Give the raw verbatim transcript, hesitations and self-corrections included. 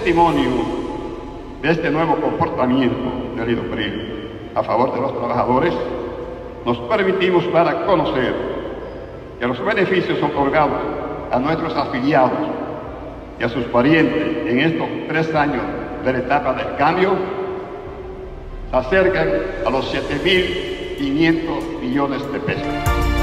testimonio de este nuevo comportamiento del IDOPRIL a favor de los trabajadores, nos permitimos dar a conocer que los beneficios otorgados a nuestros afiliados y a sus parientes en estos tres años de la etapa del cambio se acercan a los siete mil quinientos millones de pesos.